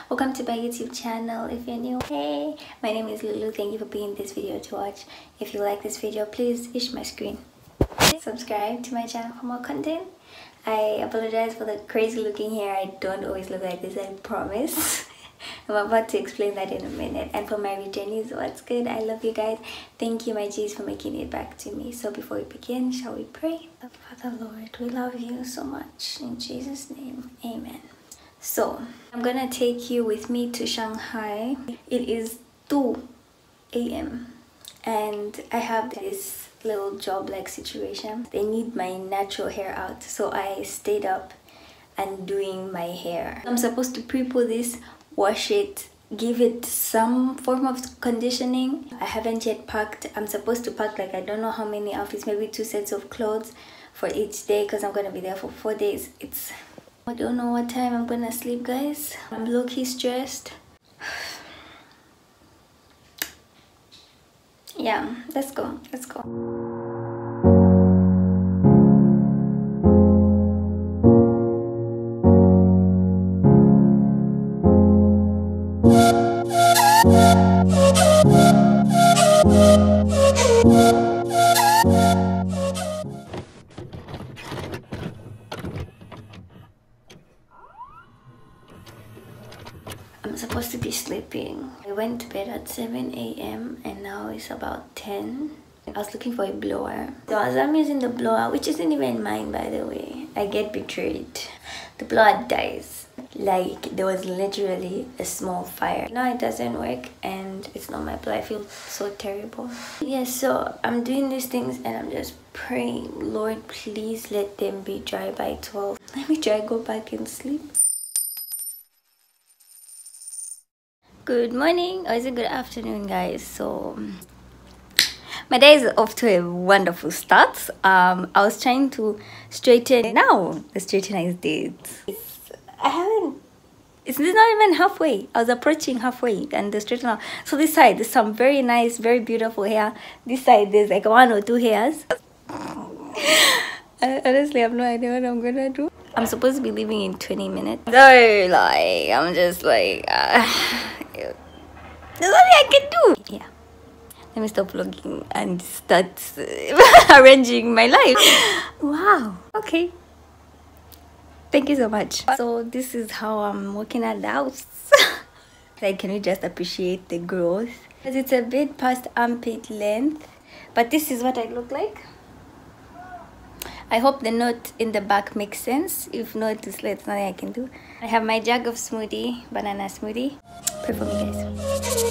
Welcome to my YouTube channel. If you're new, hey, my name is Lulu. Thank you for being in this video to watch. If you like this video, please ish my screen. Subscribe to my channel for more content. I apologize for the crazy looking hair. I don't always look like this, I promise. I'm about to explain that in a minute. And for my returnees, what's good? I love you guys. Thank you, my G's, for making it back to me. So before we begin, shall we pray? Father Lord, we love you so much. In Jesus' name, amen. So I'm gonna take you with me to Shanghai. It is 2 a.m. and I have this little job like situation. They need my natural hair out, so I stayed up and doing my hair. I'm supposed to pre-poo this, wash it, give it some form of conditioning. I haven't yet packed. I'm supposed to pack like I don't know how many outfits, maybe 2 sets of clothes for each day because I'm gonna be there for 4 days. I don't know what time I'm gonna sleep, guys. I'm low-key stressed. Yeah, let's go. I'm supposed to be sleeping. I went to bed at 7 a.m. and now it's about 10. I was looking for a blower. So as I'm using the blower, which isn't even mine by the way, I get betrayed. The blower dies. Like there was literally a small fire. Now it doesn't work and it's not my blower. I feel so terrible. Yeah, so I'm doing these things and I'm just praying, Lord, please let them be dry by 12. Let me try go back and sleep. Good morning, or is it good afternoon, guys? So my day is off to a wonderful start. I was trying to straighten. Now the straightener is dead. It's not even halfway. I was approaching halfway and the straightener. So this side there's some very nice, very beautiful hair. This side there's like 1 or 2 hairs. Honestly, I have no idea what I'm gonna do. I'm supposed to be leaving in 20 minutes. So like I'm just like there's nothing I can do. Yeah, let me stop vlogging and start arranging my life. Wow, okay, thank you so much. So this is how I'm working at the house. Like, can we just appreciate the growth? Because it's a bit past armpit length, but this is what I look like. I hope the note in the back makes sense. If not, it's nothing I can do. I have my jug of smoothie, banana smoothie. Pray for me, guys.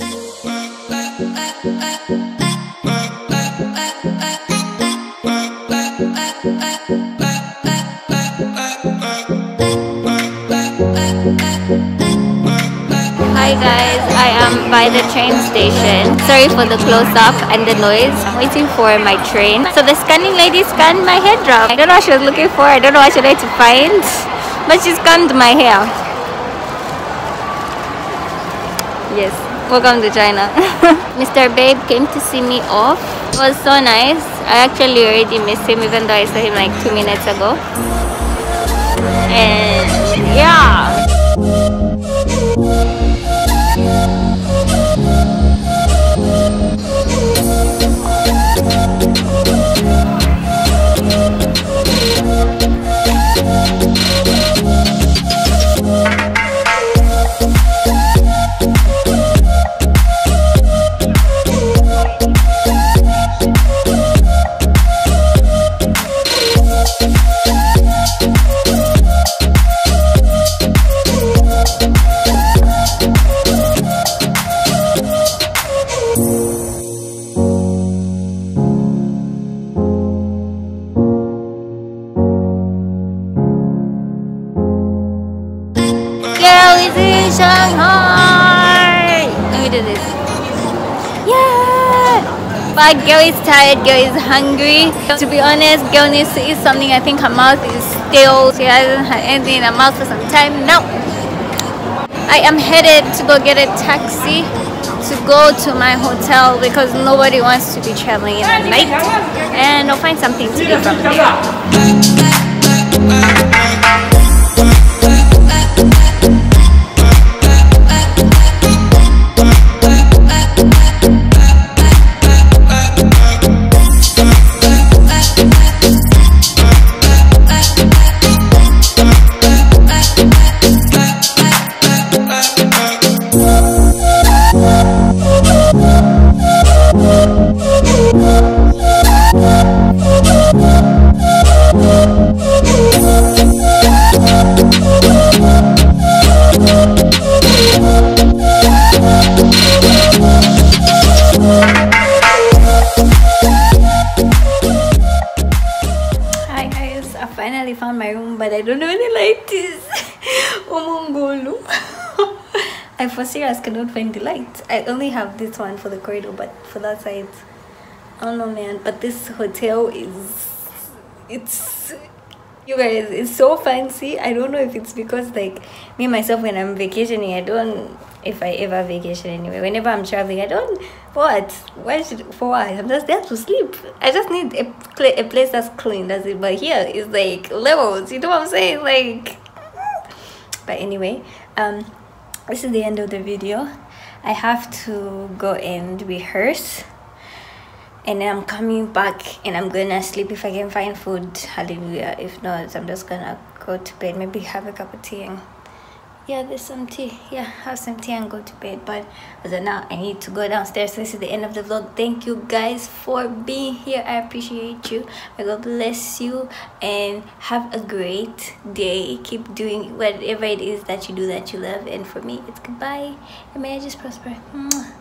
Hi guys, I am by the train station. Sorry for the close-up and the noise. I'm waiting for my train. So the scanning lady scanned my hair drop. I don't know what she was looking for. I don't know what she wanted to find, but she scanned my hair. Yes, welcome to China. Mr. Babe came to see me off. It was so nice. I actually already missed him even though I saw him like 2 minutes ago. And yeah. Shanghai! Let me do this. Yeah! But girl is tired, girl is hungry. To be honest, girl needs to eat something. I think her mouth is stale. She hasn't had anything in her mouth for some time now. I am headed to go get a taxi to go to my hotel because nobody wants to be traveling in the night. And I'll find something to eat from there. room. I for serious cannot find the light. I only have this one for the corridor, but for that side, I don't know, man. But this hotel it's, you guys, it's so fancy. I don't know if it's because like me myself, when I'm vacationing, I don't, if I ever vacation anyway, whenever I'm traveling, I don't, for what? I'm just there to sleep. I just need a place that's clean, that's it. But here is like levels, you know what I'm saying? Like, but anyway, this is the end of the video. I have to go and rehearse, and then I'm coming back and I'm gonna sleep if I can find food. Hallelujah. If not, I'm just gonna go to bed, maybe have a cup of tea, and yeah, there's some tea. Yeah, have some tea and go to bed. But as of now, I need to go downstairs. So this is the end of the vlog. Thank you guys for being here. I appreciate you. May God bless you and have a great day. Keep doing whatever it is that you do that you love. And for me, it's goodbye. And may I just prosper. Mwah.